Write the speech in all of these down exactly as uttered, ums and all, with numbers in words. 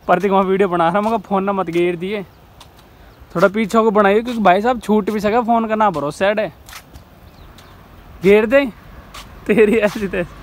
प्रतीक वहाँ वीडियो बना रहा, मगर फ़ोन ना मत घेर दिए, थोड़ा पीछे को बनाइए, क्योंकि भाई साहब छूट भी सका, फ़ोन का ना भरोसा है, घेर दे तेरी ऐसी तैसी।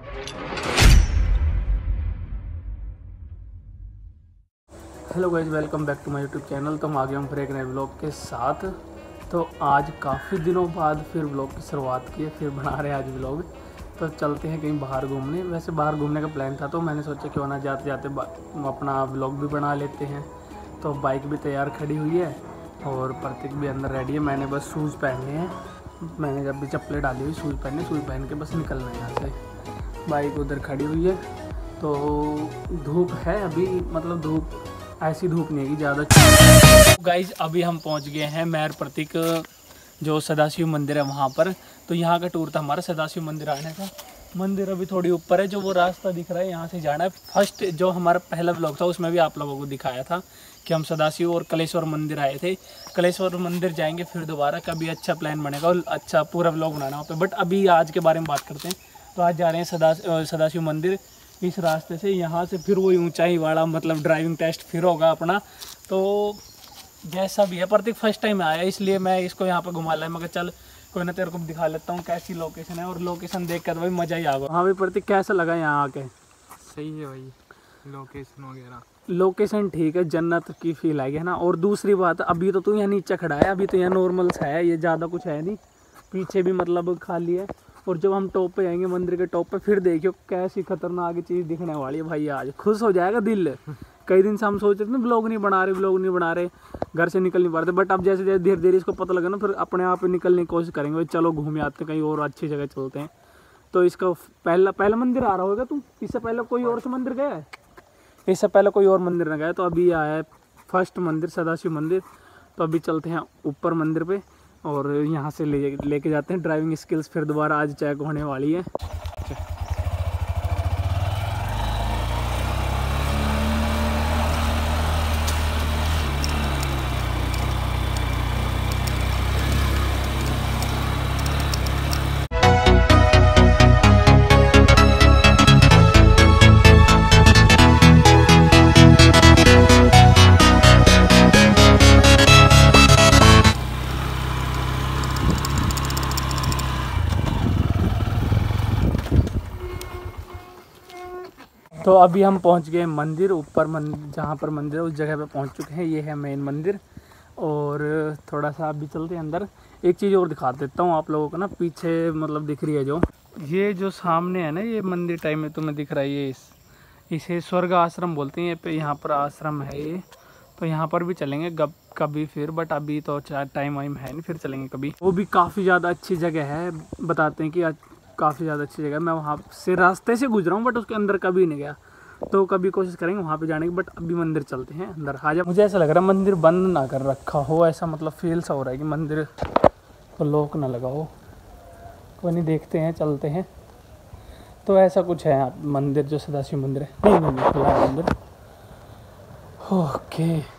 Hello guys, welcome back to my YouTube channel. तो हम आ गए हम फिर एक नए ब्लॉग के साथ। तो आज काफ़ी दिनों बाद फिर ब्लॉग की शुरुआत की है, फिर बना रहे हैं आज ब्लॉग। तो चलते हैं कहीं बाहर घूमने। वैसे बाहर घूमने का प्लान था, तो मैंने सोचा क्यों ना जाते जाते अपना ब्लॉग भी बना लेते हैं। तो बाइक भी तैयार खड़ी हुई है और प्रतीक भी अंदर रेडी है। मैंने बस शूज़ पहने हैं, मैंने जब भी चप्पलें डाली हुई, शूज़ पहने, शूज़ पहन के बस निकलना है यहाँ से। बाइक उधर खड़ी हुई है। तो धूप है अभी, मतलब धूप ऐसी धूप नहीं है ज़्यादा। गाइज अभी हम पहुंच गए हैं मैर प्रतीक जो सदाशिव मंदिर है वहां पर। तो यहाँ का टूर था हमारा सदाशिव मंदिर आने का। मंदिर अभी थोड़ी ऊपर है, जो वो रास्ता दिख रहा है यहाँ से जाना है। फर्स्ट जो हमारा पहला ब्लॉग था उसमें भी आप लोगों को दिखाया था कि हम सदाशिव और कलेश्वर मंदिर आए थे। कलेश्वर मंदिर जाएंगे फिर दोबारा, कभी अच्छा प्लान बनेगा और अच्छा पूरा ब्लॉग बनाना वहाँ पे। बट अभी आज के बारे में बात करते हैं। तो आज जा रहे हैं सदा सदाशिव मंदिर। इस रास्ते से यहाँ से फिर वही ऊंचाई वाला मतलब ड्राइविंग टेस्ट फिर होगा अपना। तो जैसा भी है, प्रतीक फर्स्ट टाइम आया इसलिए मैं इसको यहाँ पर घुमा लाया। मगर चल कोई ना, तेरे को दिखा लेता हूँ कैसी लोकेशन है, और लोकेशन देख कर भाई मज़ा ही आ गया। हाँ भाई प्रतीक, कैसा लगा यहाँ आके? सही है भाई, लोकेशन वगैरह लोकेशन ठीक है, जन्नत की फील आएगी है ना। और दूसरी बात, अभी तो तू यहाँ नीचे खड़ा है, अभी तो यहाँ नॉर्मल सा है, ये ज़्यादा कुछ है नहीं, पीछे भी मतलब खाली है। और जब हम टॉप पे जाएंगे मंदिर के टॉप पे, फिर देखियो कैसी खतरनाक चीज़ दिखने वाली है भाई। आज खुश हो जाएगा दिल। कई दिन से हम सोच रहे थे ब्लॉग नहीं बना रहे, ब्लॉग नहीं बना रहे, घर से निकल नहीं पा रहे थे। बट अब जैसे जैसे धीरे धीरे इसको पता लगा ना, फिर अपने आप ही निकलने की कोशिश करेंगे भाई। चलो घूमे आते हैं, कहीं और अच्छी जगह चलते हैं। तो इसका पहला पहला मंदिर आ रहा होगा तुम, इससे पहले कोई और से मंदिर गया है? इससे पहले कोई और मंदिर न गया। तो अभी आया है फर्स्ट मंदिर, सदाशिव मंदिर। तो अभी चलते हैं ऊपर मंदिर पे और यहाँ से ले लेके जाते हैं ड्राइविंग स्किल्स, फिर दोबारा आज चेक होने वाली है। तो अभी हम पहुंच गए मंदिर ऊपर, मंदिर जहाँ पर मंदिर है उस जगह पे पहुंच चुके हैं। ये है मेन मंदिर। और थोड़ा सा अभी चलते हैं अंदर। एक चीज़ और दिखा देता हूँ आप लोगों को ना, पीछे मतलब दिख रही है जो ये जो सामने है ना, ये मंदिर टाइम में तुम्हें दिख रहा है, ये इस इसे स्वर्ग आश्रम बोलते हैं। ये पे यहाँ पर आश्रम है ये। तो यहाँ पर भी चलेंगे कब कभी फिर, बट अभी तो टाइम वाइम है नहीं, फिर चलेंगे कभी। वो भी काफ़ी ज़्यादा अच्छी जगह है, बताते हैं कि काफ़ी ज़्यादा अच्छी जगह है। मैं वहाँ से रास्ते से गुजरा हूँ बट उसके अंदर कभी नहीं गया। तो कभी कोशिश करेंगे वहाँ पे जाने की। बट अभी मंदिर चलते हैं अंदर। आज मुझे ऐसा लग रहा है मंदिर बंद ना कर रखा हो, ऐसा मतलब फील सा हो रहा है कि मंदिर तो लॉक ना लगा हो। कोई नहीं, देखते हैं, चलते हैं। तो ऐसा कुछ है यहाँ मंदिर, जो सदाशिव मंदिर है। नहीं नहीं नहीं खुला है मंदिर। ओके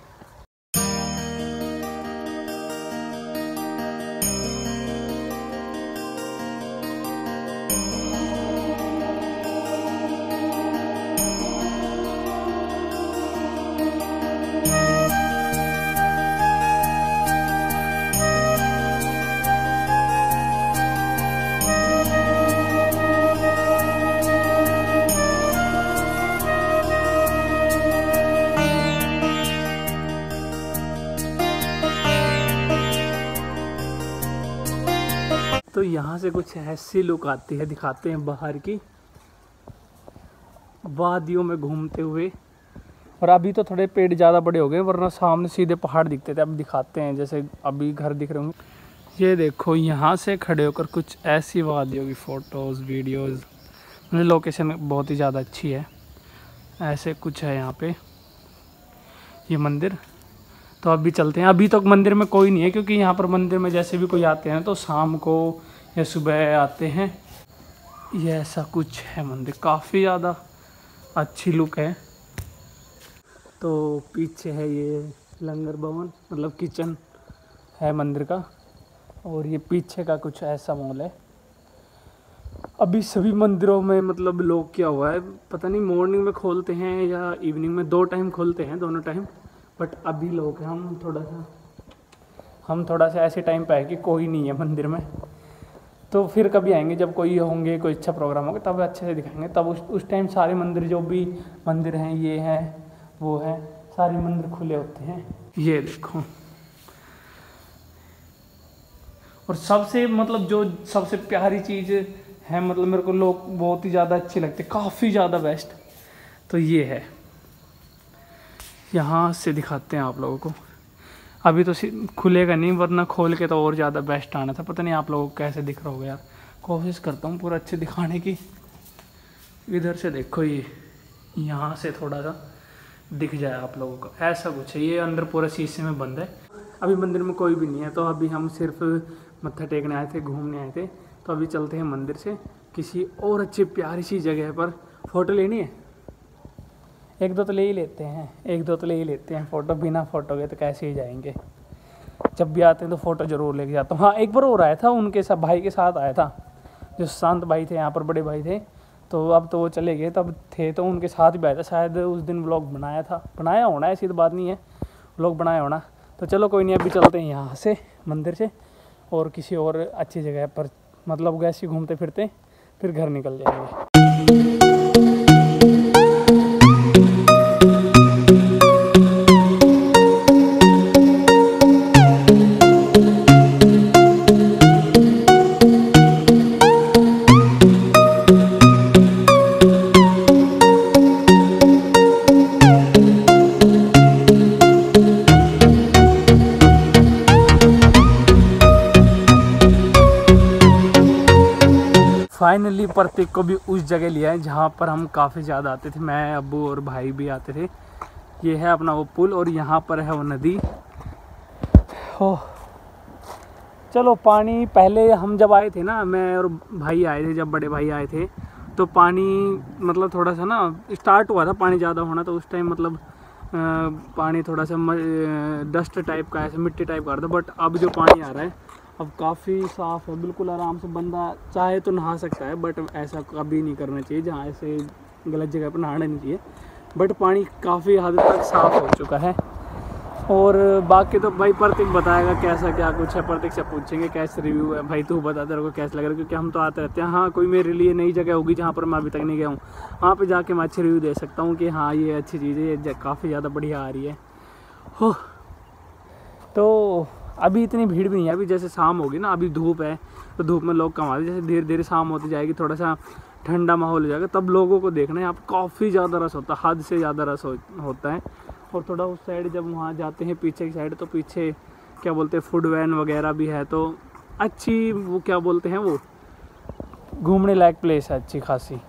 तो यहाँ से कुछ ऐसी लुक आती है, दिखाते हैं बाहर की वादियों में घूमते हुए। और अभी तो थोड़े पेड़ ज़्यादा बड़े हो गए, वरना सामने सीधे पहाड़ दिखते थे। अब दिखाते हैं, जैसे अभी घर दिख रहे होंगे। ये देखो, यहाँ से खड़े होकर कुछ ऐसी वादियों की फ़ोटोज़ वीडियोज़, मतलब लोकेशन बहुत ही ज़्यादा अच्छी है। ऐसे कुछ है यहाँ पे ये मंदिर। तो अभी चलते हैं। अभी तक तो मंदिर में कोई नहीं है, क्योंकि यहाँ पर मंदिर में जैसे भी कोई आते हैं तो शाम को या सुबह आते हैं। ये ऐसा कुछ है मंदिर, काफ़ी ज़्यादा अच्छी लुक है। तो पीछे है ये लंगर भवन, मतलब किचन है मंदिर का। और ये पीछे का कुछ ऐसा मॉल है। अभी सभी मंदिरों में मतलब लोग क्या हुआ है पता नहीं, मॉर्निंग में खोलते हैं या इवनिंग में, दो टाइम खोलते हैं, दोनों टाइम। बट अभी लोग हैं, हम थोड़ा सा हम थोड़ा सा ऐसे टाइम पे है कि कोई नहीं है मंदिर में। तो फिर कभी आएंगे जब कोई होंगे, कोई अच्छा प्रोग्राम होगा तब अच्छे से दिखाएंगे। तब उस उस टाइम सारे मंदिर, जो भी मंदिर हैं, ये हैं वो है, सारे मंदिर खुले होते हैं। ये देखो, और सबसे मतलब जो सबसे प्यारी चीज़ है, मतलब मेरे को लोग बहुत ही ज़्यादा अच्छी लगती है, काफ़ी ज़्यादा बेस्ट, तो ये है। यहाँ से दिखाते हैं आप लोगों को। अभी तो खुलेगा नहीं, वरना खोल के तो और ज़्यादा बेस्ट आना था। पता नहीं आप लोगों को कैसे दिख रहा होगा यार, कोशिश करता हूँ पूरा अच्छे दिखाने की। इधर से देखो, ये यहाँ से थोड़ा सा दिख जाए आप लोगों को, ऐसा कुछ है। ये अंदर पूरा शीशे में बंद है। अभी मंदिर में कोई भी नहीं है, तो अभी हम सिर्फ मत्था टेकने आए थे, घूमने आए थे। तो अभी चलते हैं मंदिर से किसी और अच्छी प्यारी सी जगह पर। फ़ोटो लेनी है, एक दो तो ले ही लेते हैं, एक दो तो ले ही लेते हैं फ़ोटो। बिना फ़ोटो के तो कैसे ही जाएंगे। जब भी आते हैं तो फ़ोटो ज़रूर लेके जाता हूँ। हाँ, एक बार और आया था, उनके साथ भाई के साथ आया था, जो शांत भाई थे यहाँ पर, बड़े भाई थे। तो अब तो वो चले गए, तब थे तो उनके साथ भी आया था। शायद उस दिन व्लॉग बनाया था, बनाया होना, ऐसी तो बात नहीं है, व्लॉग बनाया होना। तो चलो कोई नहीं, अभी चलते हैं यहाँ से मंदिर से और किसी और अच्छी जगह पर, मतलब ऐसे घूमते फिरते फिर घर निकल जाएंगे। फाइनली प्रतीक को भी उस जगह लिया है जहाँ पर हम काफ़ी ज़्यादा आते थे, मैं, अब्बू और भाई भी आते थे। ये है अपना वो पुल, और यहाँ पर है वो नदी। हो चलो, पानी पहले हम जब आए थे ना, मैं और भाई आए थे, जब बड़े भाई आए थे, तो पानी मतलब थोड़ा सा ना स्टार्ट हुआ था पानी ज़्यादा होना। तो उस टाइम मतलब आ, पानी थोड़ा सा डस्ट टाइप का, ऐसे मिट्टी टाइप का था। बट अब जो पानी आ रहा है अब काफ़ी साफ़ है, बिल्कुल आराम से बंदा चाहे तो नहा सकता है। बट ऐसा कभी नहीं करना चाहिए, जहाँ ऐसे गलत जगह पर नहाना नहीं चाहिए। बट पानी काफ़ी हद तक साफ़ हो चुका है। और बाकी तो भाई प्रतीक बताएगा कैसा क्या कुछ है, प्रतीक से पूछेंगे कैसे रिव्यू है। भाई तू बता तेरे को कैसा लग रहा है, क्योंकि हम तो आते रहते हैं। हाँ, कोई मेरे लिए नई जगह होगी जहाँ पर मैं अभी तक नहीं गया हूँ, वहाँ पे जाके मैं अच्छी रिव्यू दे सकता हूँ कि हाँ ये अच्छी चीज़ है, ये काफ़ी ज़्यादा बढ़िया आ रही है। हो तो अभी इतनी भीड़ भी नहीं है। अभी जैसे शाम होगी ना, अभी धूप है तो धूप में लोग कम आते, जैसे धीरे धीरे शाम होती जाएगी, थोड़ा सा ठंडा माहौल हो जाएगा, तब लोगों को देखना है। यहाँ पर काफ़ी ज़्यादा रस होता है, हद से ज़्यादा रस हो, होता है। और थोड़ा उस साइड जब वहाँ जाते हैं पीछे की साइड, तो पीछे क्या बोलते हैं फूड वैन वगैरह भी है, तो अच्छी वो क्या बोलते हैं वो घूमने लायक प्लेस है अच्छी खासी।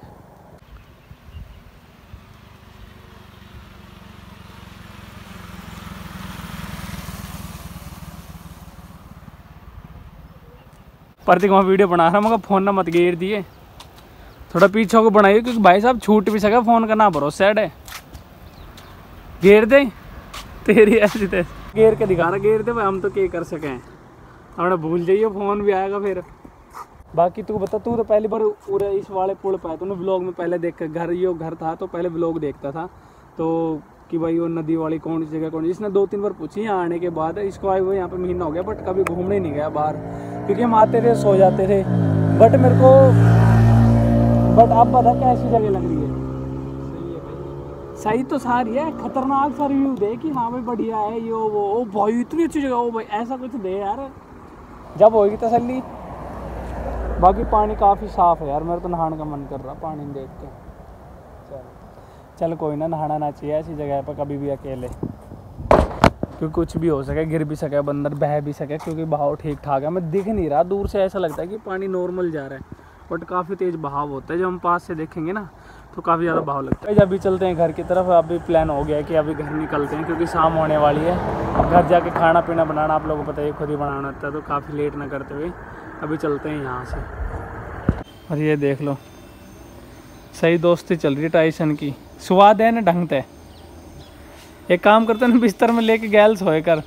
प्रतीक वहाँ वीडियो बना रहा, मगर फ़ोन ना मत घेर दिए, थोड़ा पीछे को बनाइए, क्योंकि भाई साहब छूट भी सके, फ़ोन का ना भरोसा है। घेर दे तेरी ऐसी ते घेर के दिखा रहा, घेर दे भाई, हम तो क्या कर सकें, अपना भूल जाइए, फ़ोन भी आएगा फिर। बाकी तू बता, तू तो पहली बार पूरे इस वाले पुल पे आया, तूने ब्लॉग में पहले देख, घर यो घर था तो पहले ब्लॉग देखता था, तो कि भाई वो नदी वाली कौन सी जगह कौन सी। इसने दो तीन बार पूछी यहाँ आने के बाद, इसको आए हुए यहाँ पे महीना हो गया, बट कभी घूमने नहीं गया बाहर, क्योंकि हम आते थे सो जाते थे। बट मेरे को बट अब बता कैसी जगह लग रही है। सही तो सारी है, खतरनाक सा रिव्यू दे कि हाँ भाई बढ़िया है यो वो। ओ भाई इतनी अच्छी जगह, ओ भाई ऐसा कुछ दे यार, जब होगी तसल्ली। बाकी पानी काफ़ी साफ़ है यार, मेरे तो नहाने का मन कर रहा पानी देख के। चल चल कोई ना, नहाना ना चाहिए ऐसी जगह पर कभी भी अकेले, क्योंकि कुछ भी हो सके, गिर भी सके बंदर, बह भी सके, क्योंकि बहाव ठीक ठाक है। मैं दिख नहीं रहा, दूर से ऐसा लगता है कि पानी नॉर्मल जा रहा है, बट काफ़ी तेज़ बहाव होता है। जब हम पास से देखेंगे ना तो काफ़ी ज़्यादा बहाव लगता है। अभी चलते हैं घर की तरफ। अभी प्लान हो गया है कि अभी घर निकलते हैं, क्योंकि शाम होने वाली है। घर जाके खाना पीना बनाना आप लोगों को पता है, खुद ही बनाना होता है, तो काफ़ी लेट ना करते हुए अभी चलते हैं यहाँ से। और ये देख लो, सही दोस्ती चल रही है टाइसन की, स्वाद है ना ढंग से। एक काम करते ना, बिस्तर में लेके गैल सोए कर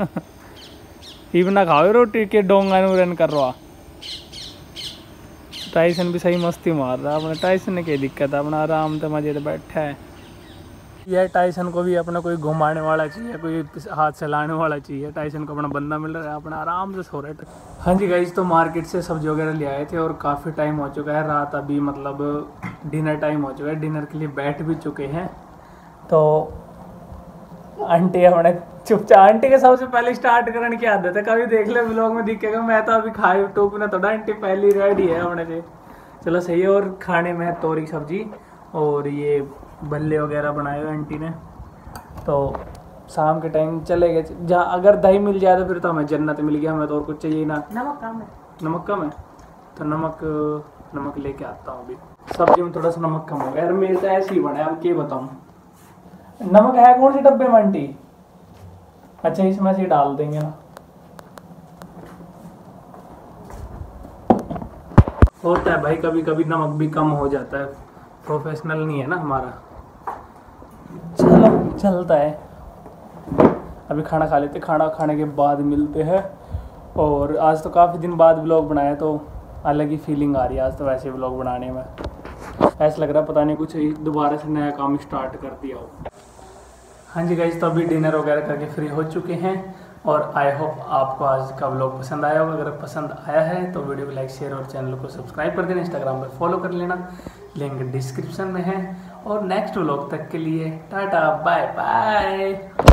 इब ना खाओ रोटी के डोंगा नूरन कर रहा। टाइसन भी सही मस्ती मार रहा है अपने। टाइसन ने क्या दिक्कत है, अपना आराम से मजे से बैठा है। यह टाइसन को भी अपना कोई घुमाने वाला चाहिए, कोई हाथ चलाने वाला चाहिए। टाइसन को अपना बंदा मिल रहा है, अपना आराम से सो रहा है। हाँ जी गाइस, तो मार्केट से सब्जी वगैरह ले आए थे और काफ़ी टाइम हो चुका है, रात अभी मतलब डिनर टाइम हो चुका है। डिनर के लिए बैठ भी चुके हैं। तो आंटी हमने चुपचाप, आंटी के सबसे पहले स्टार्ट करने की आदत है, कभी देख ले व्लॉग में दिखेगा। मैं तो अभी खाए टूक ना थोड़ा, आंटी पहली रेडी है हमने से। चलो सही है। और खाने में है तोरी सब्जी और ये भल्ले वगैरह बनाए हुए आंटी ने। तो शाम के टाइम चले गए, जहाँ अगर दही मिल जाए तो फिर तो हमें जन्नत मिल गया। हमें तो और कुछ चाहिए ना। नमक कम है, नमक कम है तो नमक नमक लेके आता हूँ अभी। सब्जी में थोड़ा सा नमक कम हो गया यार, मेरे तो ऐसे ही बना है, अब क्या बताऊँ। नमक है कौन से डब्बे में आंटी? अच्छा इसमें से डाल देंगे ना। होता है भाई, कभी कभी नमक भी कम हो जाता है, प्रोफेशनल नहीं है ना हमारा। चलो चलता है। अभी खाना खा लेते, खाना खाने के बाद मिलते हैं। और आज तो काफ़ी दिन बाद व्लॉग बनाया तो अलग ही फीलिंग आ रही है आज तो वैसे व्लॉग बनाने में। ऐसा लग रहा है पता नहीं कुछ दोबारा से नया काम स्टार्ट कर दिया हो। हाँ जी गाइस, तो अभी डिनर वगैरह करके फ्री हो चुके हैं और आई होप आपको आज का व्लॉग पसंद आया होगा। अगर पसंद आया है तो वीडियो को लाइक शेयर और चैनल को सब्सक्राइब कर देना। इंस्टाग्राम पर फॉलो कर लेना, लिंक डिस्क्रिप्शन में है। और नेक्स्ट व्लॉग तक के लिए टाटा बाय बाय।